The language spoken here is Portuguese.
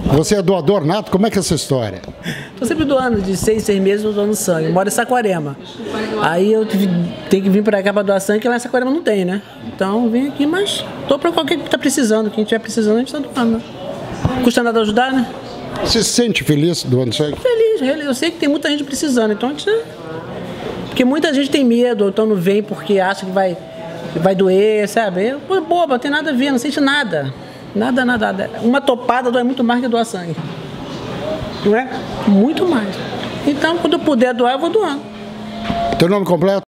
Você é doador nato? Como é que é essa história? Estou sempre doando, de 6 meses eu doando sangue. Eu moro em Saquarema. Aí eu tenho que vir para cá para doar sangue, que lá em Saquarema não tem, né? Então eu vim aqui, mas estou para qualquer que está precisando. Quem estiver precisando, a gente está doando. Custa nada ajudar, né? Você se sente feliz doando sangue? Feliz. Eu sei que tem muita gente precisando, então a gente... Porque muita gente tem medo, então não vem porque acha que vai doer, sabe? Pô, boba, não tem nada a ver, não sente nada. Nada. Uma topada dói muito mais que doar sangue. Não é? Muito mais. Então, quando eu puder doar, eu vou doando. Teu nome completo?